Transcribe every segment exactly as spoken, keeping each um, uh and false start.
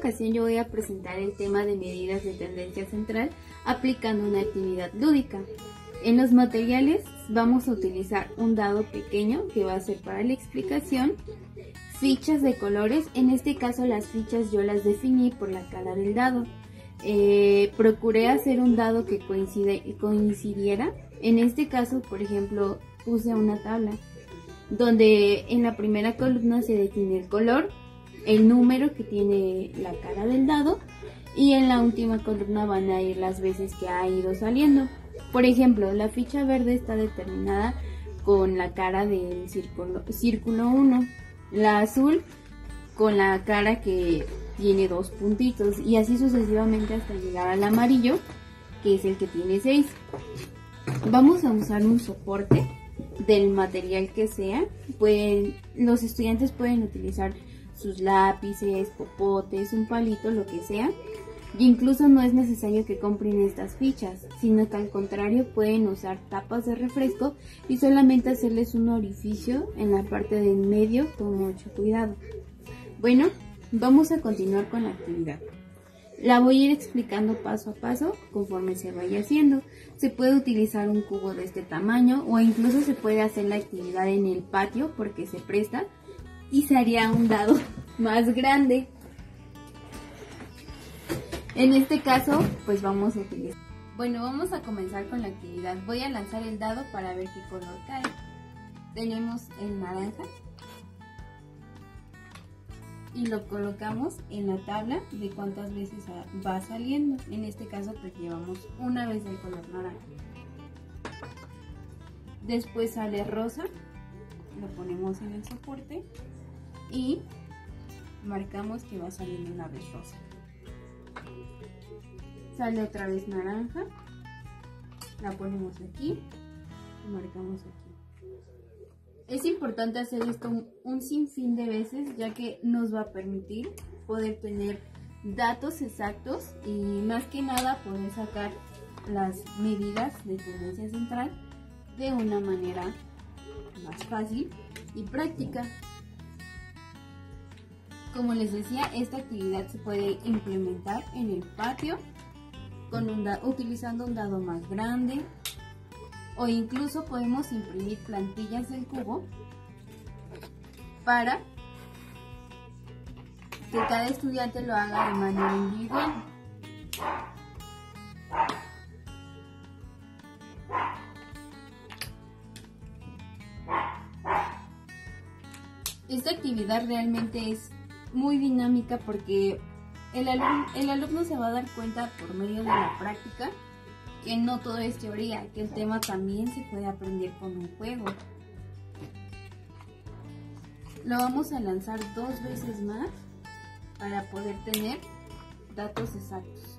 ocasión yo voy a presentar el tema de medidas de tendencia central aplicando una actividad lúdica. En los materiales vamos a utilizar un dado pequeño que va a ser para la explicación, fichas de colores, en este caso las fichas yo las definí por la cara del dado. Eh, procuré hacer un dado que coincide, coincidiera, en este caso por ejemplo puse una tabla donde en la primera columna se define el color, el número que tiene la cara del dado y en la última columna van a ir las veces que ha ido saliendo. Por ejemplo, la ficha verde está determinada con la cara del círculo, círculo uno, la azul con la cara que tiene dos puntitos y así sucesivamente hasta llegar al amarillo, que es el que tiene seis. Vamos a usar un soporte del material que sea. Pueden, los estudiantes pueden utilizar sus lápices, popotes, un palito, lo que sea. Y incluso no es necesario que compren estas fichas, sino que al contrario pueden usar tapas de refresco y solamente hacerles un orificio en la parte del medio con mucho cuidado. Bueno, vamos a continuar con la actividad. La voy a ir explicando paso a paso conforme se vaya haciendo. Se puede utilizar un cubo de este tamaño o incluso se puede hacer la actividad en el patio porque se presta y se haría un dado más grande. En este caso, pues vamos a utilizar. Bueno, vamos a comenzar con la actividad. Voy a lanzar el dado para ver qué color cae. Tenemos el naranja y lo colocamos en la tabla de cuántas veces va saliendo. En este caso, pues llevamos una vez el color naranja. Después sale rosa, lo ponemos en el soporte y marcamos que va saliendo una vez rosa. Sale otra vez naranja, la ponemos aquí y marcamos aquí. Es importante hacer esto un, un sinfín de veces, ya que nos va a permitir poder tener datos exactos y más que nada poder sacar las medidas de tendencia central de una manera más fácil y práctica. Como les decía, esta actividad se puede implementar en el patio con un dado, utilizando un dado más grande, o incluso podemos imprimir plantillas del cubo para que cada estudiante lo haga de manera individual. Esta actividad realmente es muy dinámica porque el alumno, el alumno se va a dar cuenta por medio de la práctica que no todo es teoría, que el tema también se puede aprender con un juego. Lo vamos a lanzar dos veces más para poder tener datos exactos.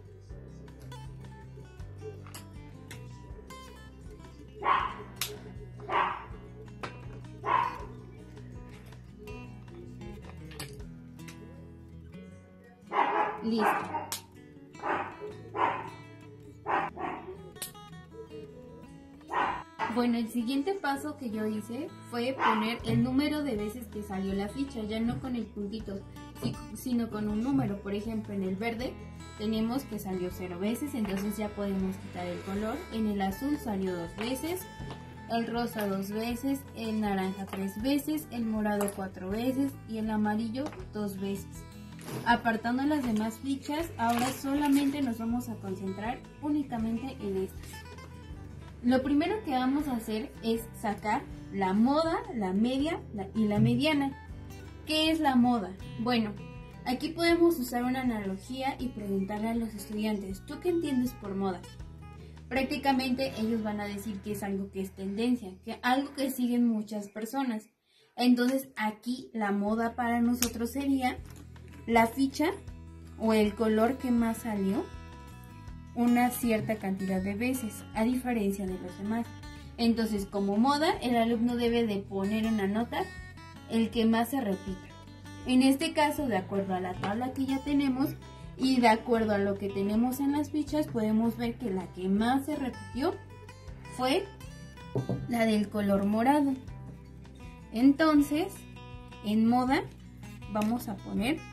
Listo. Bueno, el siguiente paso que yo hice fue poner el número de veces que salió la ficha, ya no con el puntito, sino con un número. Por ejemplo, en el verde tenemos que salió cero veces, entonces ya podemos quitar el color. En el azul salió dos veces, el rosa dos veces, el naranja tres veces, el morado cuatro veces y el amarillo dos veces. Apartando las demás fichas, ahora solamente nos vamos a concentrar únicamente en estas. Lo primero que vamos a hacer es sacar la moda, la media la, y la mediana. ¿Qué es la moda? Bueno, aquí podemos usar una analogía y preguntarle a los estudiantes, ¿tú qué entiendes por moda? Prácticamente ellos van a decir que es algo que es tendencia, que algo que siguen muchas personas. Entonces aquí la moda para nosotros sería la ficha o el color que más salió una cierta cantidad de veces, a diferencia de los demás. Entonces, como moda, el alumno debe de poner una nota el que más se repita. En este caso, de acuerdo a la tabla que ya tenemos y de acuerdo a lo que tenemos en las fichas, podemos ver que la que más se repitió fue la del color morado. Entonces, en moda vamos a poner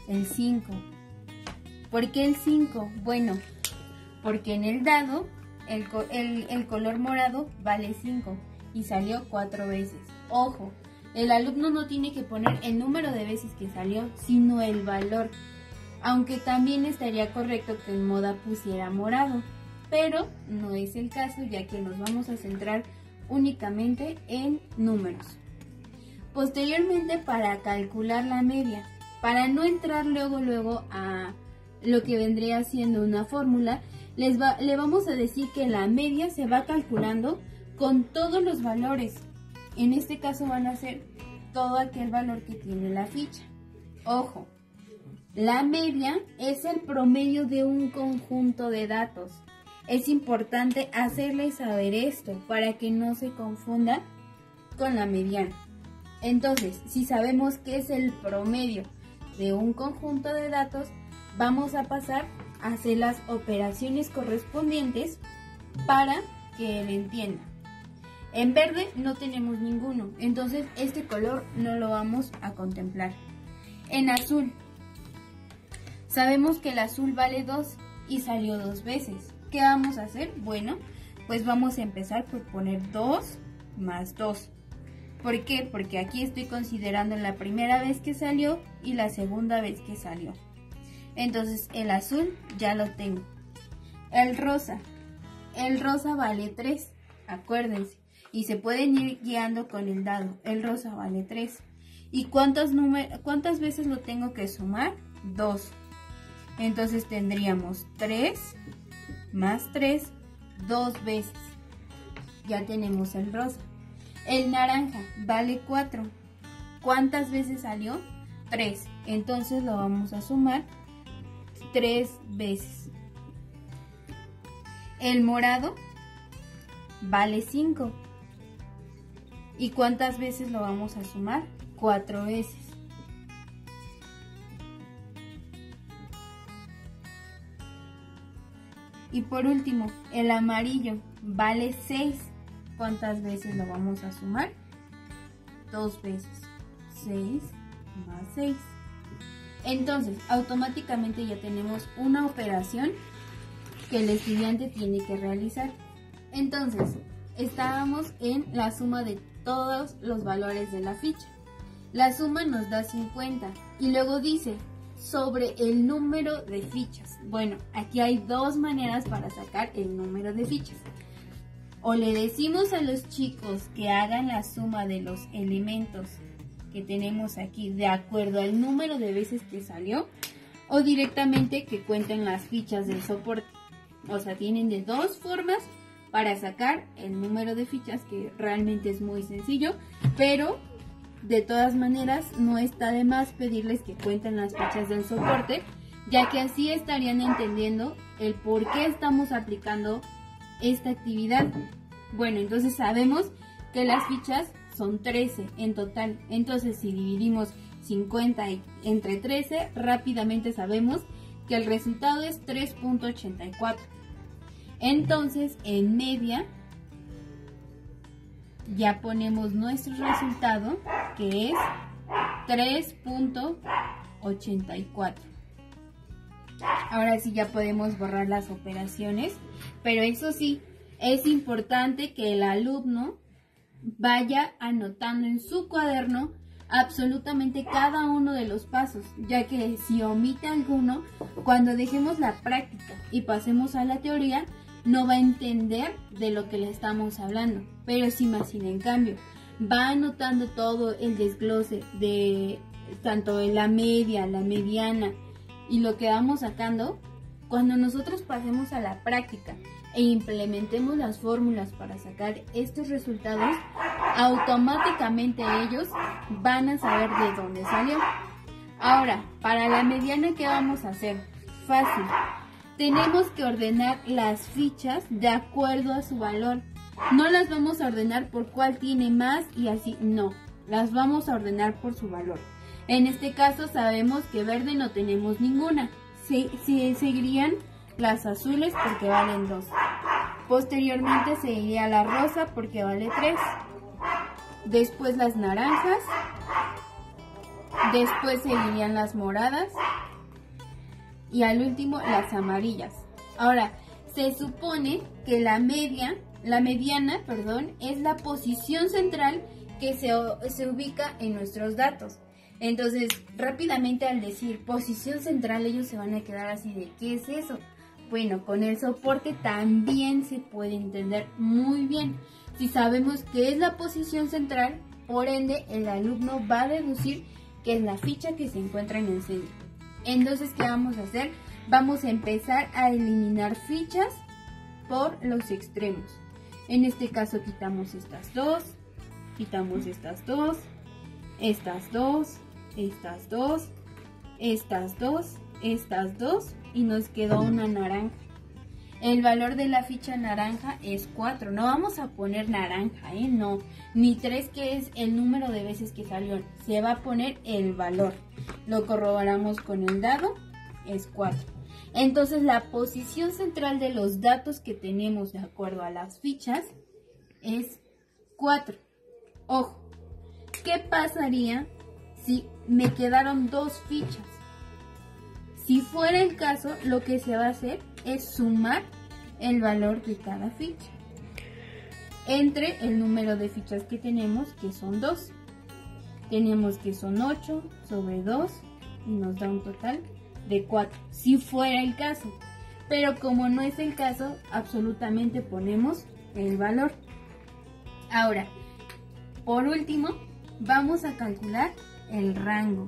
el cinco. ¿Por qué el cinco? Bueno, porque en el dado el, el, el color morado vale cinco y salió cuatro veces. Ojo, el alumno no tiene que poner el número de veces que salió, sino el valor. Aunque también estaría correcto que en moda pusiera morado, pero no es el caso, ya que nos vamos a centrar únicamente en números. Posteriormente, para calcular la media, para no entrar luego luego a lo que vendría siendo una fórmula, les va, le vamos a decir que la media se va calculando con todos los valores. En este caso van a ser todo aquel valor que tiene la ficha. Ojo, la media es el promedio de un conjunto de datos. Es importante hacerles saber esto para que no se confunda con la mediana. Entonces, si sabemos que es el promedio de un conjunto de datos, vamos a pasar a hacer las operaciones correspondientes para que él entienda. En verde no tenemos ninguno, entonces este color no lo vamos a contemplar. En azul, sabemos que el azul vale dos y salió dos veces. ¿Qué vamos a hacer? Bueno, pues vamos a empezar por poner dos más dos. ¿Por qué? Porque aquí estoy considerando la primera vez que salió y la segunda vez que salió. Entonces el azul ya lo tengo. El rosa. El rosa vale tres, acuérdense. Y se pueden ir guiando con el dado. El rosa vale tres. ¿Y cuántas, cuántas veces lo tengo que sumar? dos. Entonces tendríamos tres más tres, dos veces. Ya tenemos el rosa. El naranja vale cuatro. ¿Cuántas veces salió? tres. Entonces lo vamos a sumar tres veces. El morado vale cinco. ¿Y cuántas veces lo vamos a sumar? cuatro veces. Y por último, el amarillo vale seis. ¿Cuántas veces lo vamos a sumar? dos veces. seis más seis. Entonces, automáticamente ya tenemos una operación que el estudiante tiene que realizar. Entonces, estábamos en la suma de todos los valores de la ficha. La suma nos da cincuenta y luego dice sobre el número de fichas. Bueno, aquí hay dos maneras para sacar el número de fichas. O le decimos a los chicos que hagan la suma de los elementos que tenemos aquí de acuerdo al número de veces que salió, o directamente que cuenten las fichas del soporte. O sea, tienen de dos formas para sacar el número de fichas, que realmente es muy sencillo, pero de todas maneras no está de más pedirles que cuenten las fichas del soporte, ya que así estarían entendiendo el por qué estamos aplicando esta actividad. Bueno, entonces sabemos que las fichas son trece en total. Entonces, si dividimos cincuenta entre trece, rápidamente sabemos que el resultado es tres punto ochenta y cuatro. Entonces, en media, ya ponemos nuestro resultado, que es tres punto ochenta y cuatro. Ahora sí ya podemos borrar las operaciones, pero eso sí, es importante que el alumno vaya anotando en su cuaderno absolutamente cada uno de los pasos, ya que si omite alguno, cuando dejemos la práctica y pasemos a la teoría, no va a entender de lo que le estamos hablando. Pero si más sin en cambio va anotando todo el desglose de tanto de la media, la mediana y lo que vamos sacando, cuando nosotros pasemos a la práctica e implementemos las fórmulas para sacar estos resultados, automáticamente ellos van a saber de dónde salió. Ahora, para la mediana, ¿qué vamos a hacer? Fácil. Tenemos que ordenar las fichas de acuerdo a su valor. No las vamos a ordenar por cuál tiene más y así, no. Las vamos a ordenar por su valor. En este caso sabemos que verde no tenemos ninguna. Se, se seguirían las azules porque valen dos. Posteriormente seguiría la rosa porque vale tres. Después las naranjas. Después seguirían las moradas. y al último las amarillas. Ahora, se supone que la media, la mediana, perdón, es la posición central que se, se ubica en nuestros datos. Entonces, rápidamente al decir posición central, ellos se van a quedar así de, ¿qué es eso? Bueno, con el soporte también se puede entender muy bien. Si sabemos qué es la posición central, por ende, el alumno va a deducir que es la ficha que se encuentra en el centro. Entonces, ¿qué vamos a hacer? Vamos a empezar a eliminar fichas por los extremos. En este caso, quitamos estas dos, quitamos estas dos, estas dos, estas dos, estas dos, estas dos y nos quedó una naranja. El valor de la ficha naranja es cuatro. No vamos a poner naranja, ¿eh? No. Ni tres, que es el número de veces que salió. Se va a poner el valor. Lo corroboramos con el dado. Es cuatro. Entonces la posición central de los datos que tenemos de acuerdo a las fichas es cuatro. Ojo. ¿Qué pasaría si me quedaron dos fichas? Si fuera el caso, lo que se va a hacer es sumar el valor de cada ficha entre el número de fichas que tenemos, que son dos. Tenemos que son ocho sobre dos y nos da un total de cuatro, si fuera el caso. Pero como no es el caso, absolutamente ponemos el valor. Ahora, por último, vamos a calcular el rango.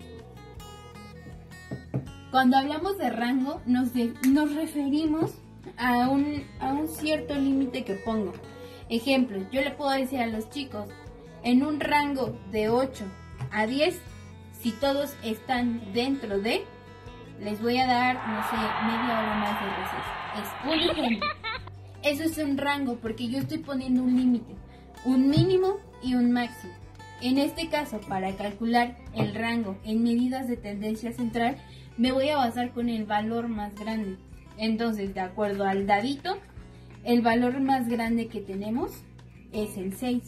Cuando hablamos de rango, nos, de, nos referimos a un, a un cierto límite que pongo. Ejemplo, yo le puedo decir a los chicos, en un rango de ocho a diez, si todos están dentro de, les voy a dar, no sé, media hora más de receso. Es un ejemplo. Eso es un rango porque yo estoy poniendo un límite, un mínimo y un máximo. En este caso, para calcular el rango en medidas de tendencia central, me voy a basar con el valor más grande. Entonces, de acuerdo al dadito, el valor más grande que tenemos es el seis.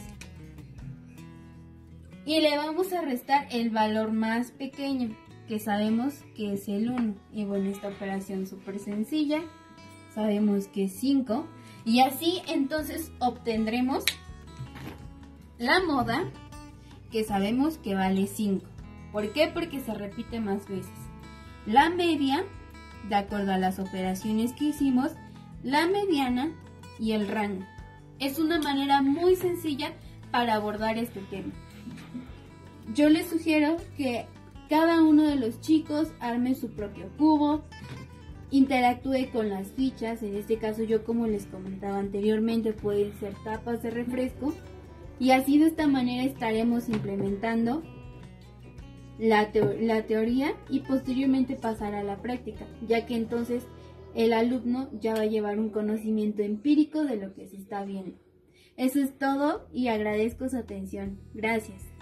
Y le vamos a restar el valor más pequeño, que sabemos que es el uno. Y bueno, esta operación súper sencilla, sabemos que es cinco. Y así entonces obtendremos la moda, que sabemos que vale cinco. ¿Por qué? Porque se repite más veces. La media, de acuerdo a las operaciones que hicimos, la mediana y el rango. Es una manera muy sencilla para abordar este tema. Yo les sugiero que cada uno de los chicos arme su propio cubo, interactúe con las fichas. En este caso, yo, como les comentaba anteriormente, pueden ser tapas de refresco. Y así, de esta manera, estaremos implementando La, teo la teoría y posteriormente pasar a la práctica, ya que entonces el alumno ya va a llevar un conocimiento empírico de lo que se está viendo. Eso es todo y agradezco su atención. Gracias.